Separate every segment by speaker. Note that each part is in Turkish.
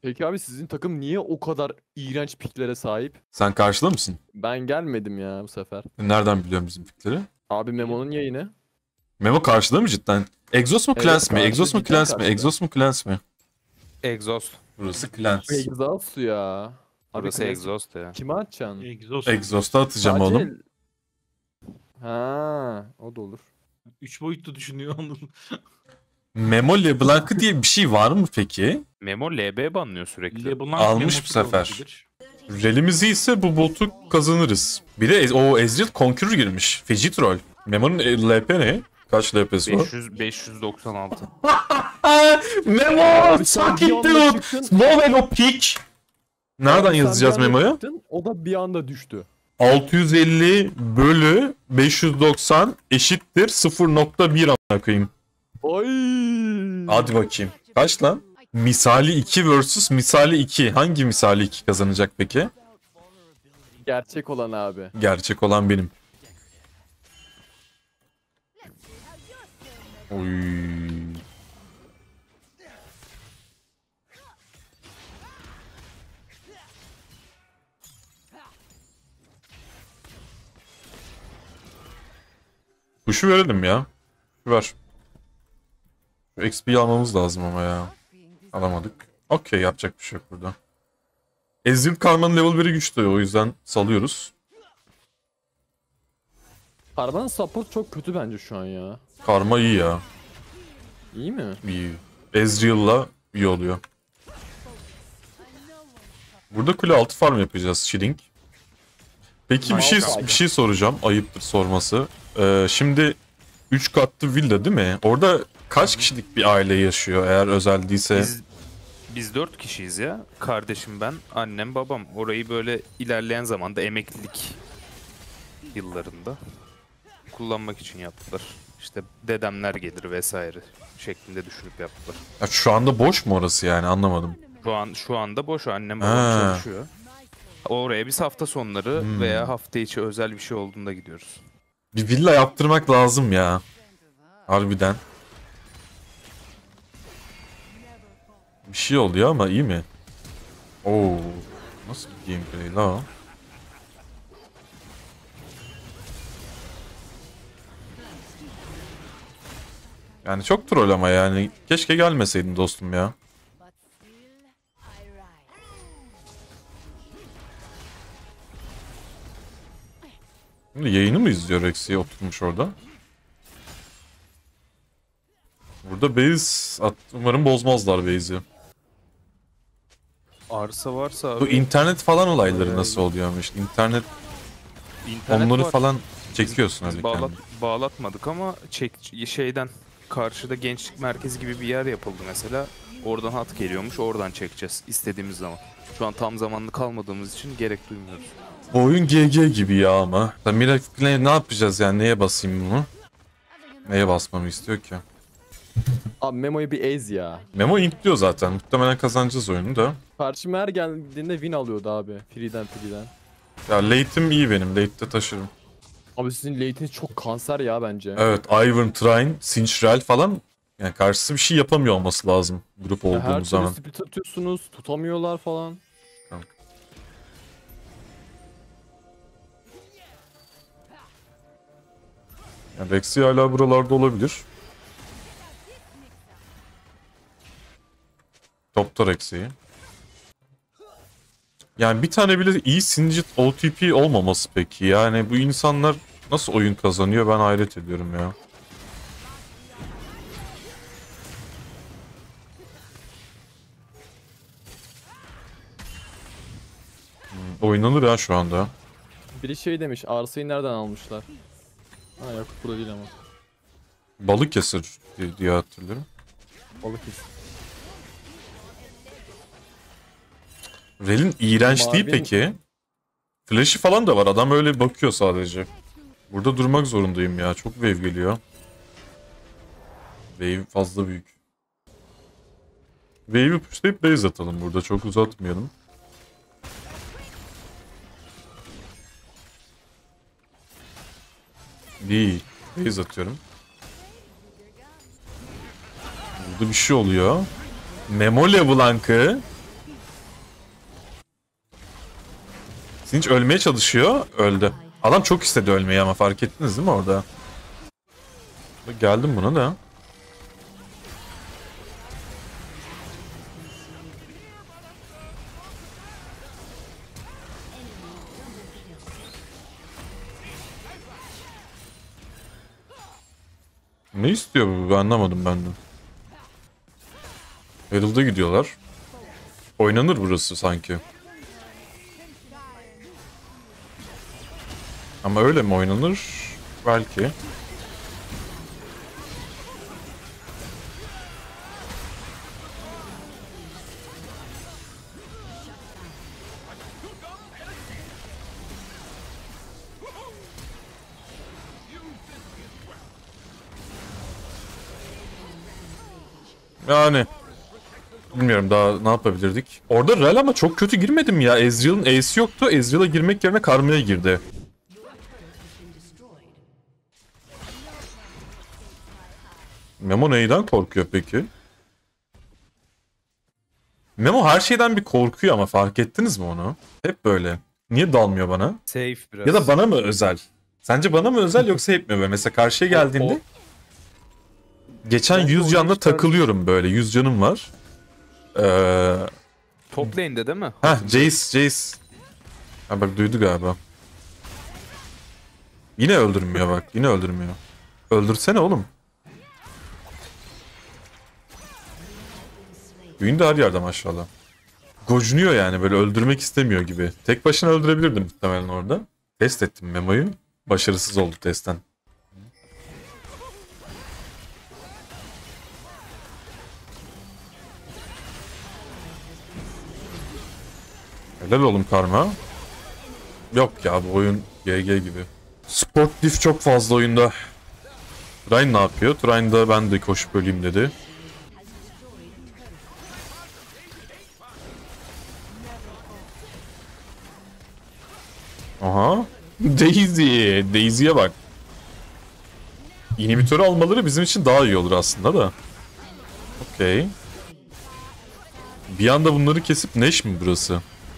Speaker 1: Peki abi sizin takım niye o kadar iğrenç piklere sahip?
Speaker 2: Sen karşıda mısın?
Speaker 1: Ben gelmedim ya bu sefer.
Speaker 2: Nereden biliyorum bizim fikirleri?
Speaker 1: Abi Memo'nun yayını.
Speaker 2: Memo karşıda mı cidden? Exos mu
Speaker 1: Evet
Speaker 2: Clans mi?
Speaker 1: karşı,
Speaker 2: Exos mu
Speaker 1: cidden
Speaker 2: Clans mi?
Speaker 1: karşıda.
Speaker 2: Exos mu Clans mi?
Speaker 3: Exhaust.
Speaker 2: Burası Clans.
Speaker 1: Exhaust ya. Abi
Speaker 3: Burası
Speaker 1: klasik.
Speaker 3: Exhaust ya.
Speaker 1: Kime atacaksın?
Speaker 4: Egzoz.
Speaker 2: Exhaust'a atacağım
Speaker 1: Sadece-
Speaker 2: oğlum.
Speaker 1: Ha, o da olur.
Speaker 4: 3 boyutlu düşünüyor onu.
Speaker 2: Memo LeBlanc'ı diye bir şey var mı peki?
Speaker 3: Memo LB banlıyor sürekli.
Speaker 4: LeBlanc
Speaker 2: Almış
Speaker 4: Memo
Speaker 2: bu sefer.
Speaker 4: olabilir.
Speaker 2: Relimiz iyiyse bu botu kazanırız. Bir de o Ezreal Conqueror girmiş. Feci troll. Memo'nun LP ne? Kaç LP'si var?
Speaker 3: 596.
Speaker 2: Memo!
Speaker 1: Abi sen
Speaker 2: Suck
Speaker 1: bir
Speaker 2: it
Speaker 1: anda
Speaker 2: dude!
Speaker 1: çıktın.
Speaker 2: Memo pick! Nereden
Speaker 1: Sen
Speaker 2: yazacağız
Speaker 1: bir anda
Speaker 2: Memo'ya?
Speaker 1: çıktın, o da bir anda düştü.
Speaker 2: 650 bölü 590 eşittir 0.1 amına koyayım.
Speaker 1: Oy.
Speaker 2: Hadi bakayım. Kaç lan? Misali 2 vs misali 2. Hangi misali 2 kazanacak peki?
Speaker 1: Gerçek olan abi.
Speaker 2: Gerçek olan benim. Oy. Kuşu verelim ya. Ver. Şu XP'yi almamız lazım ama ya. Alamadık. Okey, yapacak bir şey yok burada. Ezreal Karma'nın level 1'i güçlü, o yüzden salıyoruz.
Speaker 1: Karmanın support çok kötü bence şu an ya.
Speaker 2: Karma iyi ya.
Speaker 1: İyi mi?
Speaker 2: İyi. Ezreal'la iyi oluyor. Burada kule altı farm yapacağız Shilling. Peki bir şey soracağım. Ayıptır sorması. Şimdi 3 katlı villa değil mi? Orada kaç kişilik bir aile yaşıyor eğer özel değilse?
Speaker 3: Biz 4 kişiyiz ya. Kardeşim, ben, annem, babam. Orayı böyle ilerleyen zamanda emeklilik yıllarında kullanmak için yaptılar. İşte dedemler gelir vesaire şeklinde düşünüp yaptılar.
Speaker 2: Ya şu anda boş mu orası, yani anlamadım.
Speaker 3: Şu anda boş, annem babam
Speaker 2: Ha.
Speaker 3: çalışıyor. Oraya biz hafta sonları veya hafta içi özel bir şey olduğunda gidiyoruz.
Speaker 2: Bir villa yaptırmak lazım ya. Harbiden. Bir şey oluyor ama iyi mi? Oo, nasıl bir gameplay la o? Yani çok troll ama yani. Keşke gelmeseydin dostum ya. Şimdi yayını mı izliyor Rexy oturmuş orada? Burada base umarım bozmazlar base'i.
Speaker 3: Arsa varsa
Speaker 2: Bu
Speaker 3: abi,
Speaker 2: internet falan olayları nasıl oluyormuş? İnternet onları
Speaker 3: var.
Speaker 2: falan çekiyorsun öyle kendin.
Speaker 3: Bağlatmadık ama şeyden karşıda gençlik merkezi gibi bir yer yapıldı mesela. Oradan hat geliyormuş, oradan çekeceğiz istediğimiz zaman. Şu an tam zamanlı kalmadığımız için gerek duymuyoruz.
Speaker 2: Bu oyun GG gibi ya ama. Miracle ne yapacağız yani, neye basayım bunu? Neye basmamı istiyor ki?
Speaker 1: Abi Memo'yu bir ez ya.
Speaker 2: Memo intliyor zaten. Muhtemelen kazanacağız oyunu da.
Speaker 1: Karşıma her geldiğinde win alıyordu abi. Free'den.
Speaker 2: Ya late'im iyi benim. Late'de taşırım.
Speaker 1: Abi sizin late'iniz çok kanser ya bence.
Speaker 2: Evet, Ivern, Trine, Sinchral falan. Yani karşısı bir şey yapamıyor olması lazım grup
Speaker 1: Ya her
Speaker 2: olduğumuz
Speaker 1: türlü
Speaker 2: zaman.
Speaker 1: split atıyorsunuz, tutamıyorlar falan.
Speaker 2: Yani Rexy hala buralarda olabilir. Topta Rexy'yi. Yani bir tane bile iyi Singed OTP olmaması peki. Yani bu insanlar nasıl oyun kazanıyor, ben hayret ediyorum ya. Oynanır ya şu anda.
Speaker 1: Biri şey demiş, arsayı nereden almışlar? Ha yok, burada değil ama.
Speaker 2: Balıkesir diye hatırlıyorum.
Speaker 1: Balıkesir.
Speaker 2: Rel'in iğrenç değil
Speaker 1: Mavi-
Speaker 2: peki. Flash'ı falan da var. Adam öyle bakıyor sadece. Burada durmak zorundayım ya. Çok wave geliyor. Wave fazla büyük. Wave'i pushlayıp base atalım burada. Çok uzatmayalım. Değil. Base atıyorum. Burada bir şey oluyor. Memo LeBlanc'ı Sinch ölmeye çalışıyor. Öldü. Adam çok istedi ölmeyi ama fark ettiniz değil mi orada? Geldim buna da. Ne istiyor bu? Ben anlamadım ben de. Herald'a gidiyorlar. Oynanır burası sanki. Ama öyle mi oynanır? Belki. Yani bilmiyorum daha ne yapabilirdik. Orada Rel ama çok kötü girmedim ya. Ezreal'ın Ace yoktu. Ezreal'a girmek yerine Karma'ya girdi. Memo neyden korkuyor peki? Memo her şeyden bir korkuyor ama fark ettiniz mi onu? Hep böyle. Niye dalmıyor bana?
Speaker 3: Safe biraz.
Speaker 2: Ya da bana mı özel? Sence bana mı özel yoksa hep mi böyle? Mesela karşıya geldiğinde geçen
Speaker 1: Bence
Speaker 2: 100 canla
Speaker 1: oyunu
Speaker 2: takılıyorum böyle. 100 canım var.
Speaker 3: Top lane'de değil mi?
Speaker 2: Jace. Ha bak duydu galiba. Yine öldürmüyor bak. Yine öldürmüyor. Öldürsene oğlum. Düğün de her yerde maşallah. Gocunuyor yani böyle öldürmek istemiyor gibi. Tek başına öldürebilirdim muhtemelen orada. Test ettim Memo'yu. Başarısız oldu testten. Helal oğlum Karma. Yok ya bu oyun GG gibi. Sport diff çok fazla oyunda. Trine ne yapıyor? Trine da ben de koşup öleyim dedi. Aha. Daisy'ye bak. İnhibitörü almaları bizim için daha iyi olur aslında da. Okey. Bir anda bunları kesip Neş mi burası?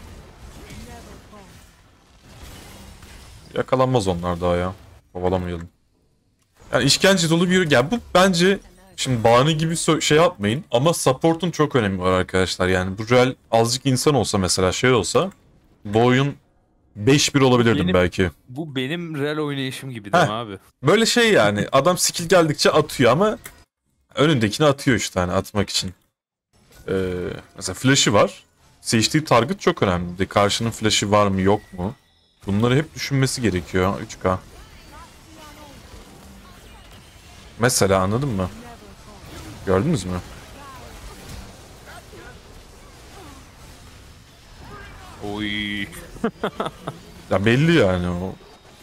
Speaker 2: Yakalanmaz onlar daha ya. Kovalamayalım. Yani işkence dolu bir... Ya bu bence... Şimdi bahane gibi şey yapmayın ama support'un çok önemi var arkadaşlar. Yani bu Real azıcık insan olsa mesela şey olsa bu oyun 5-1 olabilirdim
Speaker 3: Benim-
Speaker 2: belki.
Speaker 3: Bu benim real oynayışım gibi değil mi abi?
Speaker 2: Böyle şey yani adam skill geldikçe atıyor ama önündekini atıyor işte hani atmak için. Mesela flash'ı var. Seçtiği target çok önemli. Karşının flash'ı var mı yok mu? Bunları hep düşünmesi gerekiyor 3K. Mesela anladın mı? Gördünüz mü?
Speaker 3: Oy.
Speaker 2: Ya belli yani o.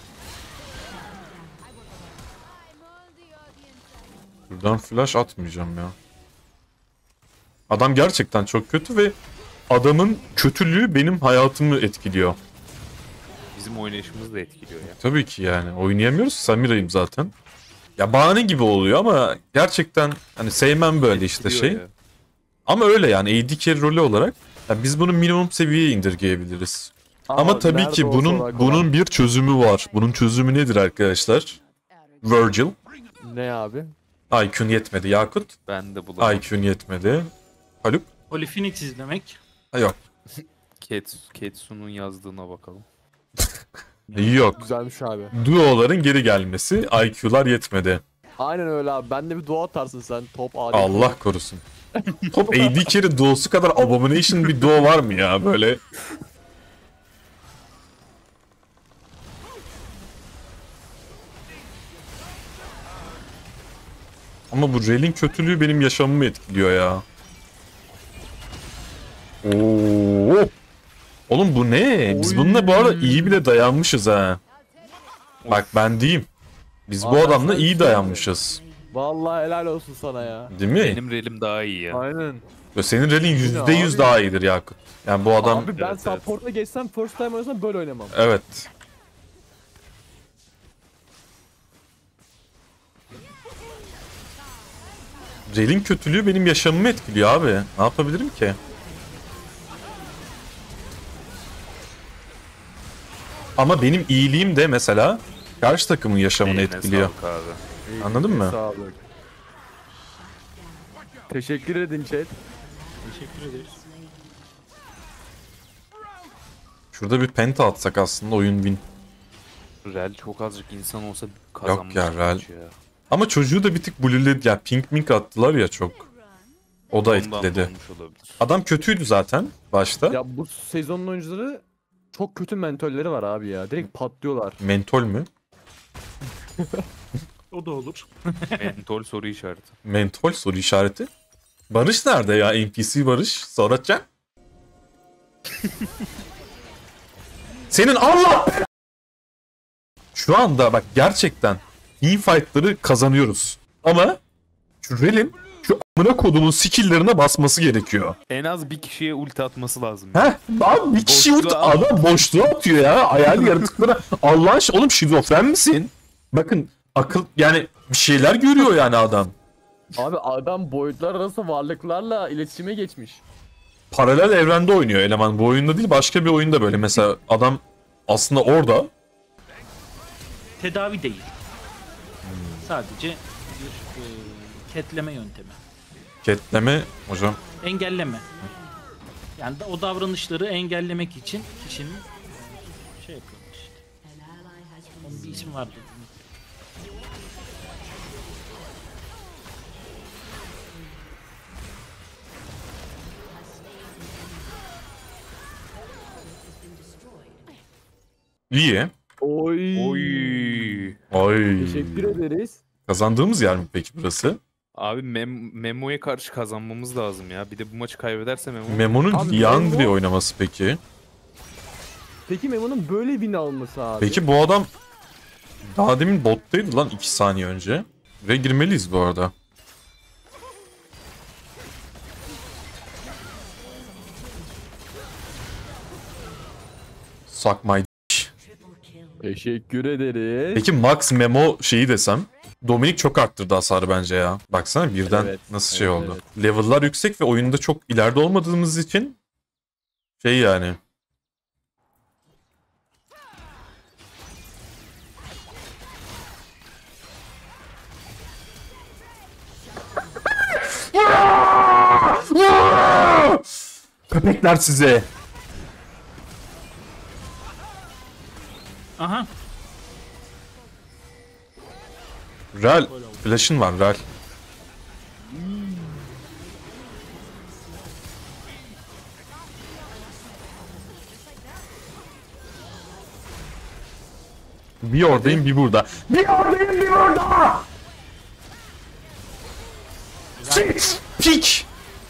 Speaker 2: Buradan flash atmayacağım ya. Adam gerçekten çok kötü ve adamın kötülüğü benim hayatımı etkiliyor.
Speaker 3: Bizim oynayışımızı da etkiliyor ya.
Speaker 2: Tabii ki yani oynayamıyoruz. Samira'yım zaten. Ya bahane gibi oluyor ama gerçekten hani sevmem böyle işte
Speaker 3: Etkiliyor
Speaker 2: şey.
Speaker 3: ya.
Speaker 2: Ama öyle yani AD carry rolü olarak ya biz bunu minimum seviyeye indirgeyebiliriz. Ama tabii
Speaker 1: nerede
Speaker 2: ki
Speaker 1: olsa
Speaker 2: bunun
Speaker 1: kolay.
Speaker 2: bunun bir çözümü var. Bunun çözümü nedir arkadaşlar? Virgil.
Speaker 1: Ne abi?
Speaker 2: IQ'un yetmedi. Yakut.
Speaker 3: Ben de bulamadım.
Speaker 2: IQ'un yetmedi. Haluk.
Speaker 4: Holy Phoenix izlemek.
Speaker 2: Ha, yok.
Speaker 3: Ketsu'nun yazdığına bakalım.
Speaker 2: Yok.
Speaker 1: Güzelmiş abi.
Speaker 2: Duo'ların geri gelmesi. IQ'lar yetmedi.
Speaker 1: Aynen öyle abi. Ben de bir dua atarsın sen. Top AD.
Speaker 2: Allah korusun. Top AD carry duo'su kadar abomination bir duo var mı ya böyle? Ama bu Rel'in kötülüğü benim yaşamımı etkiliyor ya. Oo. Oğlum bu ne? Biz bununla bu arada iyi bile dayanmışız ha. Bak ben diyeyim. Biz bu
Speaker 1: Vallahi
Speaker 2: adamla
Speaker 1: sen
Speaker 2: iyi
Speaker 1: şey
Speaker 2: dayanmışız.
Speaker 1: Vallahi helal olsun sana ya.
Speaker 2: Değil mi?
Speaker 3: Benim relim daha iyi ya.
Speaker 1: Aynen.
Speaker 2: Ve senin Rel'in %100
Speaker 1: abi.
Speaker 2: daha iyidir Yakut. Yani bu adam...
Speaker 1: Abi ben
Speaker 3: Evet,
Speaker 1: support'a geçsem first time oynasam böyle oynamam.
Speaker 2: Evet. Rel'in kötülüğü benim yaşamımı etkiliyor abi. Ne yapabilirim ki? Ama benim iyiliğim de mesela karşı takımın yaşamını
Speaker 3: Eline
Speaker 2: etkiliyor.
Speaker 3: sağlık abi.
Speaker 2: Anladın mı?
Speaker 1: Sağlık. Teşekkür edin chat.
Speaker 4: Teşekkür ederiz.
Speaker 2: Şurada bir penta atsak aslında oyun win.
Speaker 3: Rel çok azıcık insan olsa kazanmış.
Speaker 2: ya, Rel.
Speaker 3: maçı ya.
Speaker 2: Ama çocuğu da bir tık bullyledi. Ya pink mink attılar ya çok. O da
Speaker 3: Ondan
Speaker 2: etkiledi.
Speaker 3: olmuş olabilir.
Speaker 2: Adam kötüydü zaten başta.
Speaker 1: Ya bu sezonun oyuncuları çok kötü mentolleri var abi ya. Direkt patlıyorlar.
Speaker 2: Mentol mü?
Speaker 4: O da olur.
Speaker 3: Mentol soru işareti.
Speaker 2: Mentol soru işareti. Barış nerede ya? NPC Barış. Soracan. Senin Allah! Şu anda bak gerçekten iyi fight'ları kazanıyoruz. Ama şu Rel'in şu amına kodumun skill'lerine basması gerekiyor.
Speaker 3: En az bir kişiye ulti atması lazım.
Speaker 2: Heh, abi bir kişi vurdu,
Speaker 3: Boşluğa-
Speaker 2: adam boşluğa atıyor ya. Hayal yaratıklara. Allah'ın oğlum şizofren misin? Bakın akıl yani bir şeyler görüyor yani adam.
Speaker 1: Abi adam boyutlar arası varlıklarla iletişime geçmiş.
Speaker 2: Paralel evrende oynuyor eleman. Bu oyunda değil başka bir oyunda böyle. Mesela adam aslında orada.
Speaker 4: Tedavi değil. Sadece bir ketleme yöntemi.
Speaker 2: Ketleme hocam.
Speaker 4: Engelleme. Yani o davranışları engellemek için kişinin şey yapıyorlar işte. Onun bir ismi vardı.
Speaker 2: İyi.
Speaker 1: Oy.
Speaker 3: Oy.
Speaker 2: Ay.
Speaker 1: Teşekkür ederiz.
Speaker 2: Kazandığımız yer mi peki burası?
Speaker 3: Abi Memo'ya karşı kazanmamız lazım ya. Bir de bu maçı kaybederse Memo.
Speaker 2: Memo'nun
Speaker 1: Abi
Speaker 2: Liandry
Speaker 1: Memo-
Speaker 2: oynaması peki.
Speaker 1: Peki Memo'nun böyle win alması abi.
Speaker 2: Peki bu adam daha demin bottaydı lan 2 saniye önce. Ve girmeliyiz bu arada. Suck my dick.
Speaker 1: Teşekkür ederiz.
Speaker 2: Peki Max Memo şeyi desem. Dominik çok arttırdı hasarı bence ya. Baksana birden
Speaker 1: Evet,
Speaker 2: nasıl şey
Speaker 1: evet,
Speaker 2: oldu.
Speaker 1: evet.
Speaker 2: Level'lar yüksek ve oyunda çok ileride olmadığımız için şey yani. Köpekler size.
Speaker 4: Aha.
Speaker 2: Real. Flash'ın var Real. Bir oradayım bir burada. Bir oradayım bir burada. Pik.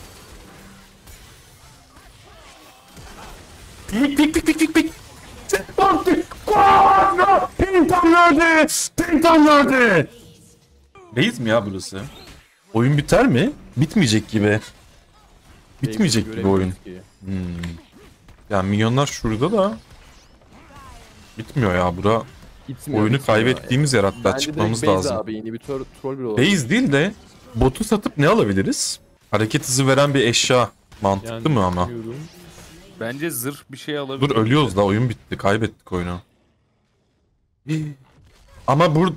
Speaker 2: Pik pik pik pik pik pik. Pintam nerede? Pintam nerede? Reis mi ya burası? Oyun biter mi? Bitmeyecek gibi. Bitmeyecek gibi oyun.
Speaker 1: Göremiyoruz ki.
Speaker 2: Ya milyonlar şurada da. Bitmiyor ya bura.
Speaker 1: Gitmiyor,
Speaker 2: Oyunu
Speaker 1: gitmiyor.
Speaker 2: kaybettiğimiz yer hatta
Speaker 1: Bence
Speaker 2: çıkmamız
Speaker 1: direkt base
Speaker 2: lazım.
Speaker 1: abi yeni bir troll bile olabilir.
Speaker 2: Base değil de botu satıp ne alabiliriz? Hareket hızı veren bir eşya. Mantıklı mı ama?
Speaker 1: bilmiyorum.
Speaker 3: Bence zırh bir şey alabilir.
Speaker 2: Dur ölüyoruz da oyun bitti. Kaybettik oyunu. Ama bur...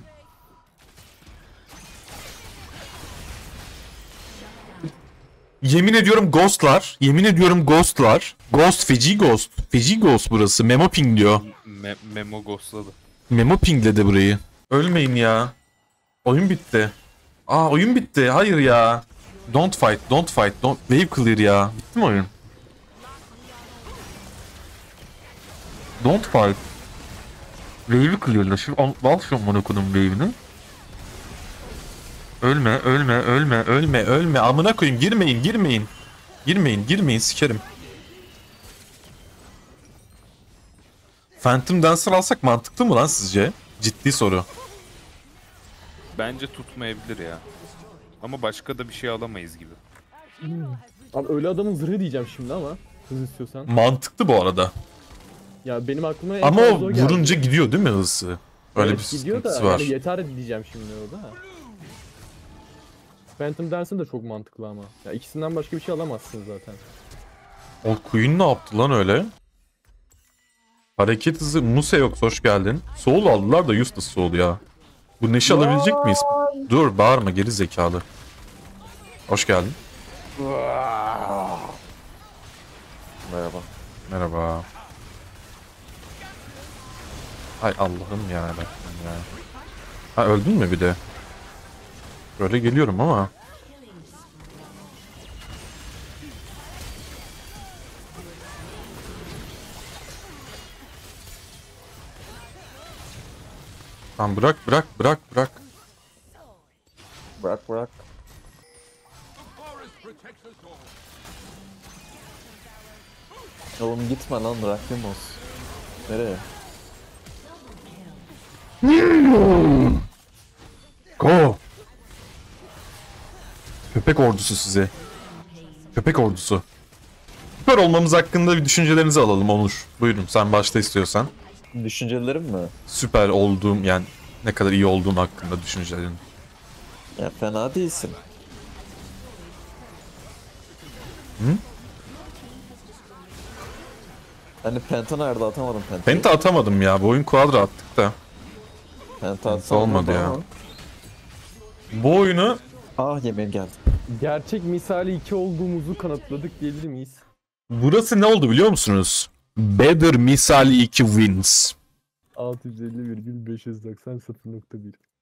Speaker 2: Yemin ediyorum ghostlar. Yemin ediyorum ghostlar. Ghost feci ghost. Feci ghost burası. Memo ping diyor.
Speaker 3: Memo ghostladı.
Speaker 2: Memo pingledi burayı. Ölmeyin ya. Oyun bitti. Aa oyun bitti. Hayır ya. Don't fight. Don't fight. Don't... Wave clear ya. Bitti mi oyun? Don't fight. Wave'i clearla. Şu al şu amına kodum wave'ini. Ölme, ölme, ölme, ölme, ölme. Amına koyayım. Girmeyin, girmeyin. Girmeyin, girmeyin. Sikerim. Phantom Dancer alsak mantıklı mı lan sizce? Ciddi soru.
Speaker 3: Bence tutmayabilir ya. Ama başka da bir şey alamayız gibi.
Speaker 1: Abi öyle adamın zırhı diyeceğim şimdi ama. Hız istiyorsan.
Speaker 2: Mantıklı bu arada.
Speaker 1: Ya benim aklıma en
Speaker 2: Ama
Speaker 1: fazla
Speaker 2: o
Speaker 1: geldi.
Speaker 2: vurunca gidiyor değil mi hızı? Öyle
Speaker 1: Evet,
Speaker 2: bir
Speaker 1: gidiyor da
Speaker 2: sıkıntısı var.
Speaker 1: yani yeter diyeceğim şimdi orada. Phantom Dance'ın da çok mantıklı ama. Ya ikisinden başka bir şey alamazsın zaten.
Speaker 2: O Queen ne yaptı lan öyle? Hareket hızı Muse yok, hoş geldin. Soul aldılar da useless Soul ya. Bu Neş'i alabilecek miyiz? Dur bağırma geri zekalı. Hoş geldin.
Speaker 1: Merhaba.
Speaker 2: Merhaba. Ay Allah'ım ya Rabbim ya. Ha öldün mü bir de? Böyle geliyorum ama. Tamam bırak.
Speaker 1: Bırak. Oğlum gitme lan, Rakimos. Nereye?
Speaker 2: Go. Köpek ordusu size. Köpek ordusu. Süper olmamız hakkında bir düşüncelerinizi alalım Onur. Buyurun sen başta istiyorsan.
Speaker 1: Düşüncelerim mi?
Speaker 2: Süper olduğum yani ne kadar iyi olduğum hakkında düşüncelerin.
Speaker 1: Ya fena değilsin.
Speaker 2: Hı?
Speaker 1: Hani Penta nerede, atamadım Penta'yı.
Speaker 2: Penta atamadım ya. Bu oyun quadra attık da.
Speaker 1: Penta atsam
Speaker 2: olmadı
Speaker 1: olurdu
Speaker 2: ya.
Speaker 1: ama.
Speaker 2: Bu oyunu
Speaker 1: Ah, yemeğim geldi.
Speaker 5: Gerçek misali 2 olduğumuzu kanıtladık diyebilir miyiz?
Speaker 2: burası ne oldu biliyor musunuz? Better misal 2 wins.
Speaker 5: 650,590 0.1